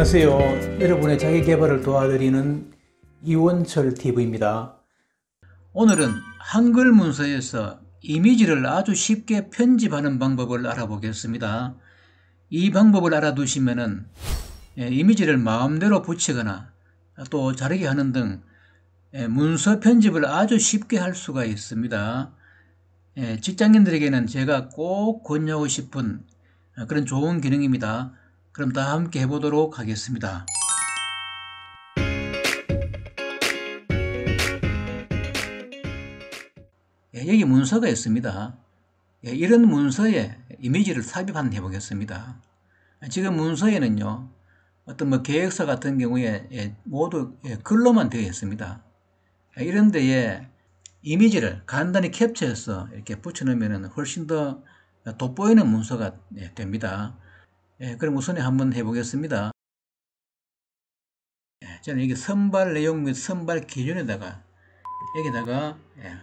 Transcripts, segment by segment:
안녕하세요. 여러분의 자기계발을 도와드리는 이원철 TV입니다. 오늘은 한글 문서에서 이미지를 아주 쉽게 편집하는 방법을 알아보겠습니다. 이 방법을 알아두시면은 이미지를 마음대로 붙이거나 또 자르게 하는 등 문서 편집을 아주 쉽게 할 수가 있습니다. 직장인들에게는 제가 꼭 권유하고 싶은 그런 좋은 기능입니다. 그럼 다 함께 해보도록 하겠습니다. 여기 문서가 있습니다. 이런 문서에 이미지를 삽입 해보겠습니다. 지금 문서에는요, 어떤 계획서 같은 경우에 모두 글로만 되어 있습니다. 이런 데에 이미지를 간단히 캡처해서 이렇게 붙여놓으면 훨씬 더 돋보이는 문서가 됩니다. 그럼 우선 한번 해보겠습니다. 저는 여기 선발 내용 및 선발 기준에다가 여기다가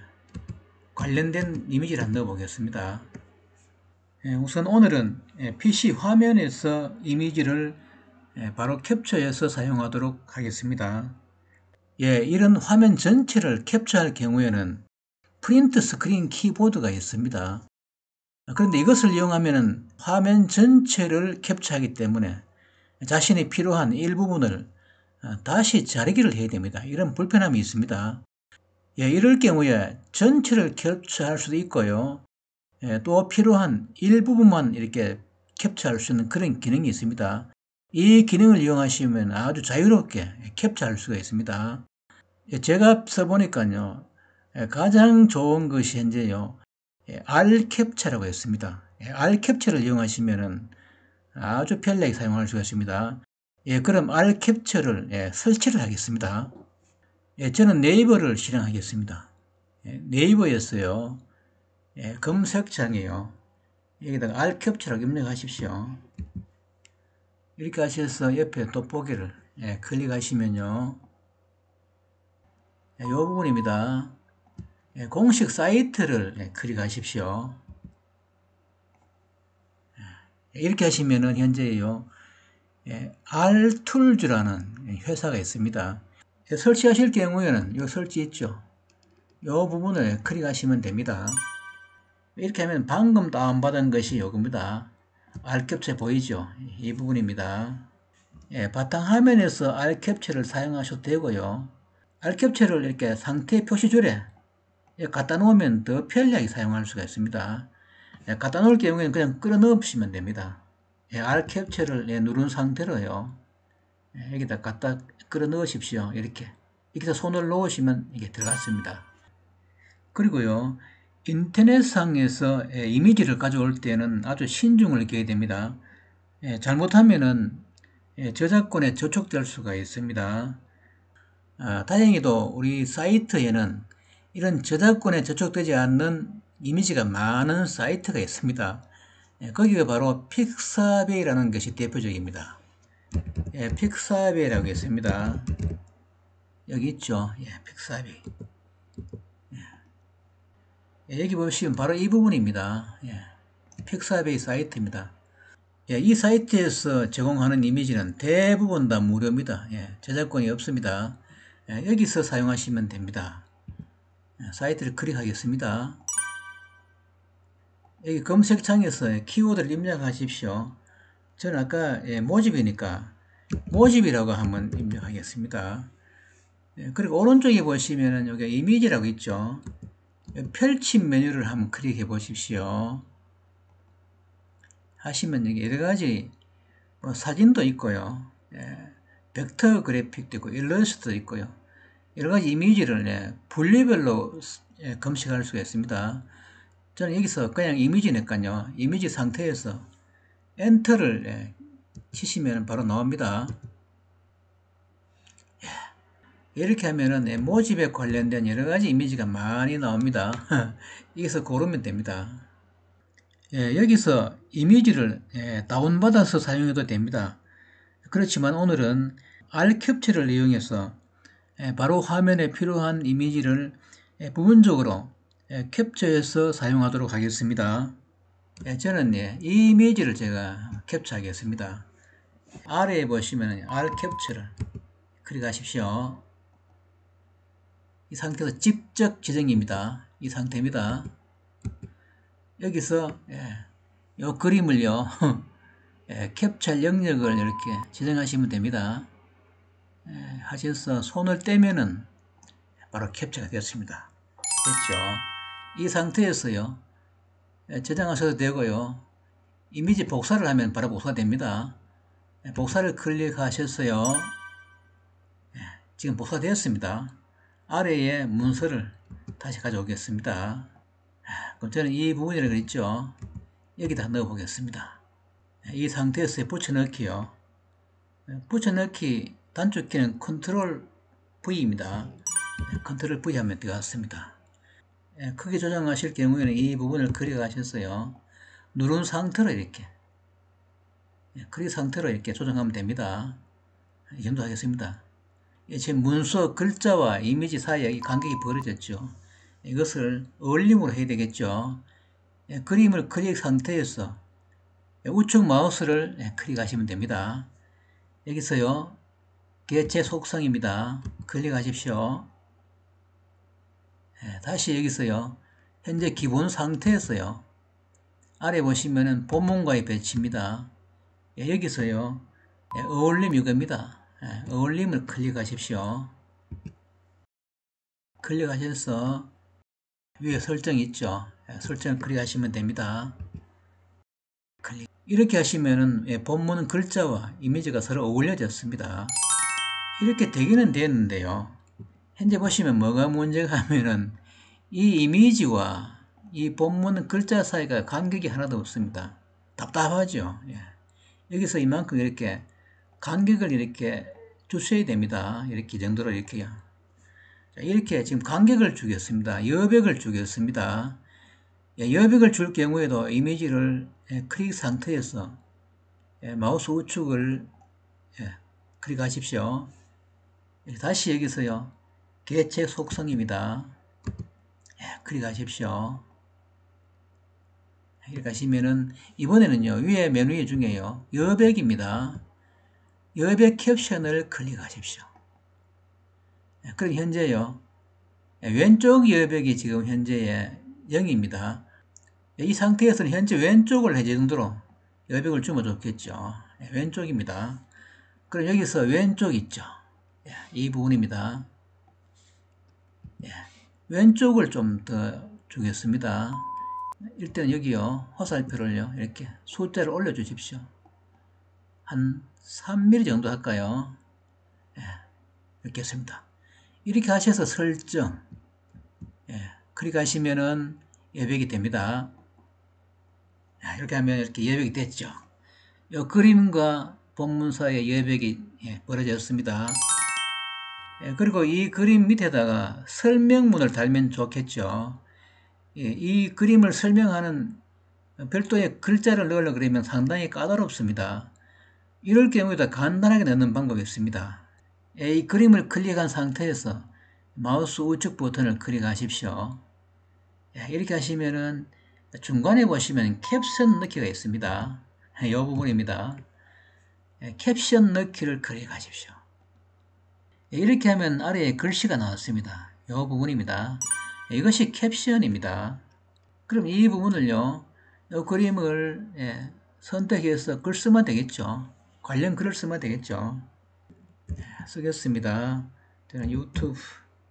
관련된 이미지를 한번 넣어보겠습니다. 우선 오늘은 PC 화면에서 이미지를 바로 캡처해서 사용하도록 하겠습니다. 이런 화면 전체를 캡처할 경우에는 프린트 스크린 키보드가 있습니다. 그런데 이것을 이용하면 화면 전체를 캡처하기 때문에 자신이 필요한 일부분을 다시 자르기를 해야 됩니다. 이런 불편함이 있습니다. 이럴 경우에 전체를 캡처할 수도 있고요. 또 필요한 일부분만 이렇게 캡처할 수 있는 그런 기능이 있습니다. 이 기능을 이용하시면 아주 자유롭게 캡처할 수가 있습니다. 제가 써보니까요, 가장 좋은 것이 현재요, R 캡처라고 했습니다. R 캡처를 이용하시면 아주 편리하게 사용할 수가 있습니다. 그럼 R 캡처를 설치를 하겠습니다. 저는 네이버를 실행하겠습니다. 네이버에서요, 검색창이에요. 여기다가 R 캡처라고 입력하십시오. 이렇게 하셔서 옆에 돋보기를 클릭하시면요, 이 부분입니다. 공식 사이트를 클릭하십시오. 이렇게 하시면은 현재요, R툴즈라는 회사가 있습니다. 설치하실 경우에는 이 설치 있죠. 이 부분을 클릭하시면 됩니다. 이렇게 하면 방금 다운받은 것이 요겁니다. R캡처 보이죠? 이 부분입니다. 바탕화면에서 R캡처를 사용하셔도 되고요. R캡처를 이렇게 상태 표시줄에 갖다 놓으면 더 편리하게 사용할 수가 있습니다. 갖다 놓을 경우에는 그냥 끌어 넣으시면 됩니다. R캡처를 누른 상태로요, 여기다 갖다 끌어 넣으십시오. 이렇게 여기서 손을 놓으시면 이게 들어갔습니다. 그리고요, 인터넷상에서 이미지를 가져올 때는 아주 신중을 기해야 됩니다. 잘못하면은 저작권에 저촉될 수가 있습니다. 다행히도 우리 사이트에는 이런 저작권에 저촉되지 않는 이미지가 많은 사이트가 있습니다. 거기가 바로 픽사베이라는 것이 대표적입니다. 픽사베이라고 있습니다. 여기 있죠. 픽사베이. 여기 보시면 바로 이 부분입니다. 픽사베이 사이트입니다. 이 사이트에서 제공하는 이미지는 대부분 다 무료입니다. 저작권이 없습니다. 여기서 사용하시면 됩니다. 사이트를 클릭하겠습니다. 여기 검색창에서 키워드를 입력하십시오. 저는 아까 모집이니까 모집이라고 한번 입력하겠습니다. 그리고 오른쪽에 보시면은 여기 이미지라고 있죠. 펼침 메뉴를 한번 클릭해 보십시오. 하시면 여기 여러가지 사진도 있고요, 벡터 그래픽도 있고 일러스트도 있고요, 여러가지 이미지를 분류별로 검색할 수가 있습니다. 저는 여기서 그냥 이미지니까요, 이미지 상태에서 엔터를 치시면 바로 나옵니다. 이렇게 하면은 모집에 관련된 여러가지 이미지가 많이 나옵니다. 여기서 고르면 됩니다. 여기서 이미지를 다운받아서 사용해도 됩니다. 그렇지만 오늘은 R캡처를 이용해서 바로 화면에 필요한 이미지를 부분적으로 캡처해서 사용하도록 하겠습니다. 저는 이 이미지를 제가 캡처하겠습니다. 아래에 보시면 R 캡처를 클릭하십시오. 이 상태에서 직접 지정입니다. 이 상태입니다. 여기서 이 그림을요 캡처 영역을 이렇게 지정하시면 됩니다. 하셔서 손을 떼면은 바로 캡처가 되었습니다. 됐죠? 이 상태에서요 저장하셔도 되고요, 이미지 복사를 하면 바로 복사가 됩니다. 복사를 클릭하셨어요. 지금 복사되었습니다. 아래에 문서를 다시 가져오겠습니다. 그럼 저는 이 부분이라고 그랬죠. 여기다 넣어 보겠습니다. 이 상태에서 붙여넣기요. 붙여넣기 단축 키는 컨트롤 V입니다. 컨트롤 V 하면 되었습니다. 크기 조정하실 경우에는 이 부분을 클릭하셨어요. 누른 상태로 이렇게 크기 상태로 이렇게 조정하면 됩니다. 이 정도 하겠습니다. 지금 문서 글자와 이미지 사이에 이 간격이 벌어졌죠. 이것을 어울림으로 해야 되겠죠. 그림을 클릭 상태에서 우측 마우스를 클릭하시면 됩니다. 여기서요 개체 속성입니다. 클릭하십시오. 다시 여기서요 현재 기본 상태에서요 아래 보시면은 본문과의 배치입니다. 여기서요 어울림 이겁니다. 어울림을 클릭하십시오. 클릭하셔서 위에 설정 있죠. 설정 클릭하시면 됩니다. 이렇게 하시면은 본문 글자와 이미지가 서로 어울려졌습니다. 이렇게 되기는 되는데요. 현재 보시면 뭐가 문제가 하면은 이 이미지와 이 본문 글자 사이가 간격이 하나도 없습니다. 답답하죠. 여기서 이만큼 이렇게 간격을 이렇게 주셔야 됩니다. 이렇게 이 정도로 이렇게요. 이렇게 지금 간격을 주겠습니다. 여백을 주겠습니다. 여백을 줄 경우에도 이미지를 클릭 상태에서 마우스 우측을 클릭하십시오. 다시 여기서요 개체 속성입니다. 클릭하십시오. 이렇게 하시면은 이번에는요 위에 메뉴 중에요 여백입니다. 여백 캡션을 클릭하십시오. 그럼 현재요 왼쪽 여백이 지금 현재의 0입니다. 이 상태에서는 현재 왼쪽을 해제 정도로 여백을 주면 좋겠죠. 왼쪽입니다. 그럼 여기서 왼쪽 있죠. 이 부분입니다. 왼쪽을 좀 더 주겠습니다. 일단 여기요 화살표를요 이렇게 숫자를 올려 주십시오. 한 3mm 정도 할까요? 이렇게 했습니다. 이렇게 하셔서 설정 클릭하시면은 여백이 됩니다. 이렇게 하면 이렇게 여백이 됐죠. 이 그림과 본문 사이에 여백이 벌어졌습니다. 그리고 이 그림 밑에다가 설명문을 달면 좋겠죠. 이 그림을 설명하는 별도의 글자를 넣으려고 그러면 상당히 까다롭습니다. 이럴 경우에도 간단하게 넣는 방법이 있습니다. 이 그림을 클릭한 상태에서 마우스 우측 버튼을 클릭하십시오. 이렇게 하시면은 중간에 보시면 캡션 넣기가 있습니다. 이 부분입니다. 캡션 넣기를 클릭하십시오. 이렇게 하면 아래에 글씨가 나왔습니다. 이 부분입니다. 이것이 캡션입니다. 그럼 이 부분을요, 이 그림을 선택해서 글 쓰면 되겠죠. 관련 글을 쓰면 되겠죠. 쓰겠습니다. 저는 유튜브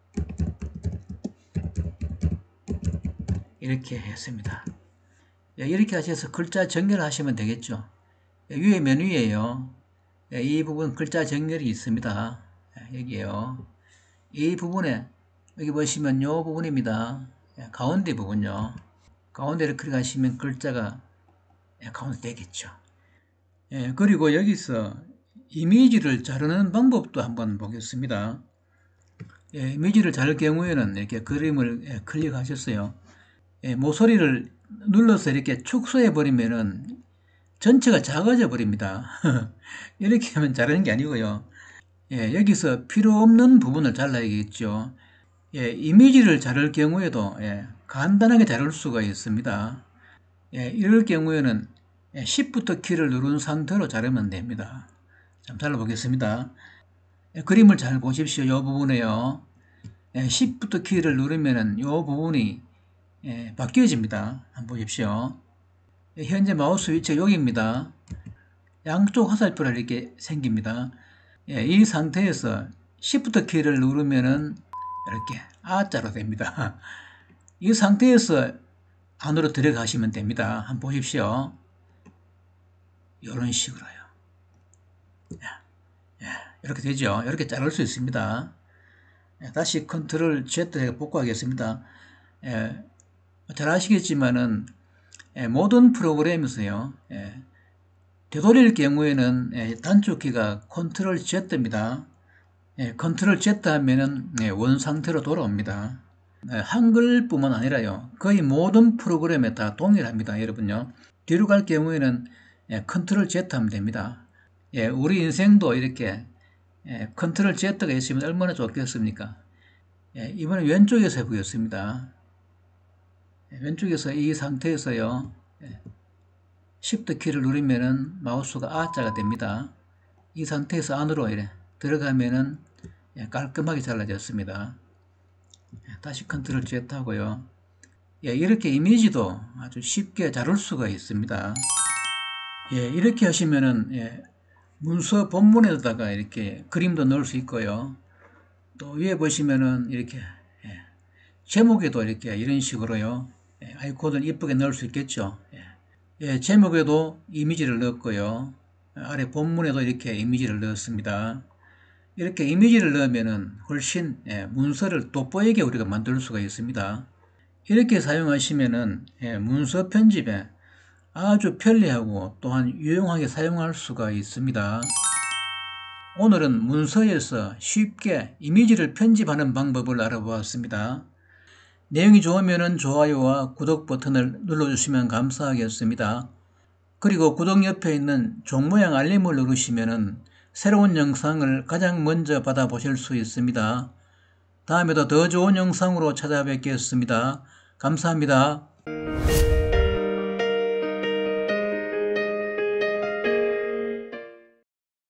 이렇게 했습니다. 이렇게 하셔서 글자 정렬 하시면 되겠죠. 위에 메뉴에요. 이 부분 글자 정렬이 있습니다. 여기에요. 이 부분에 여기 보시면 이 부분입니다. 가운데 부분요. 가운데를 클릭하시면 글자가 가운데 되겠죠. 그리고 여기서 이미지를 자르는 방법도 한번 보겠습니다. 이미지를 자를 경우에는 이렇게 그림을 클릭하셨어요. 모서리를 눌러서 이렇게 축소해 버리면은 전체가 작아져 버립니다. 이렇게 하면 자르는 게 아니고요. 여기서 필요 없는 부분을 잘라야겠죠. 이미지를 자를 경우에도 간단하게 자를 수가 있습니다. 이럴 경우에는 Shift 키를 누른 상태로 자르면 됩니다. 좀 잘라보겠습니다. 그림을 잘 보십시오. 이 부분에요. Shift 키를 누르면은 이 부분이 바뀌어집니다. 한번 보십시오. 현재 마우스 위치가 여기입니다. 양쪽 화살표가 이렇게 생깁니다. 이 상태에서 Shift 키를 누르면은 이렇게 A자로 됩니다. 이 상태에서 안으로 들어가시면 됩니다. 한번 보십시오. 이런 식으로요. 이렇게 되죠. 이렇게 자를 수 있습니다. 다시 컨트롤 Z에 복구하겠습니다. 잘 아시겠지만은 모든 프로그램에서요. 되돌릴 경우에는 단축키가 컨트롤 Z입니다. 컨트롤 Z 하면은 원 상태로 돌아옵니다. 한글뿐만 아니라요. 거의 모든 프로그램에 다 동일합니다. 여러분요. 뒤로 갈 경우에는 컨트롤 Z 하면 됩니다. 우리 인생도 이렇게 컨트롤 Z가 있으면 얼마나 좋겠습니까? 이번에 왼쪽에서 해보겠습니다. 왼쪽에서 이 상태에서요. Shift 키를 누르면은 마우스가 A자가 됩니다. 이 상태에서 안으로 이래 들어가면은 깔끔하게 잘라졌습니다. 다시 컨트롤 Z 하고요. 이렇게 이미지도 아주 쉽게 자를 수가 있습니다. 이렇게 하시면은 문서 본문에다가 이렇게 그림도 넣을 수 있고요. 또 위에 보시면은 이렇게 제목에도 이렇게 이런 식으로요. 아이콘을 이쁘게 넣을 수 있겠죠. 제목에도 이미지를 넣었고요. 아래 본문에도 이렇게 이미지를 넣었습니다. 이렇게 이미지를 넣으면은 훨씬 문서를 돋보이게 우리가 만들 수가 있습니다. 이렇게 사용하시면은 문서 편집에 아주 편리하고 또한 유용하게 사용할 수가 있습니다. 오늘은 문서에서 쉽게 이미지를 편집하는 방법을 알아보았습니다. 내용이 좋으면 좋아요와 구독 버튼을 눌러주시면 감사하겠습니다. 그리고 구독 옆에 있는 종 모양 알림을 누르시면 새로운 영상을 가장 먼저 받아보실 수 있습니다. 다음에도 더 좋은 영상으로 찾아뵙겠습니다. 감사합니다.